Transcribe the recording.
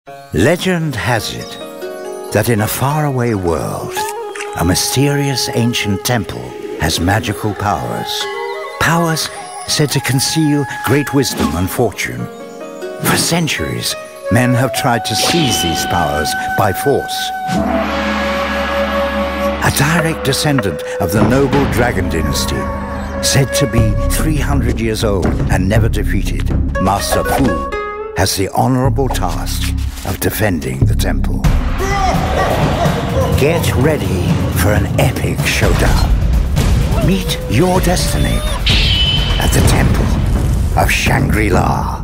Legend has it that in a faraway world, a mysterious ancient temple has magical powers. Powers said to conceal great wisdom and fortune. For centuries, men have tried to seize these powers by force. A direct descendant of the noble dragon dynasty, said to be 300 years old and never defeated, Master Fu, has the honorable task of defending the temple. Get ready for an epic showdown. Meet your destiny at the Temple of Shangri-La.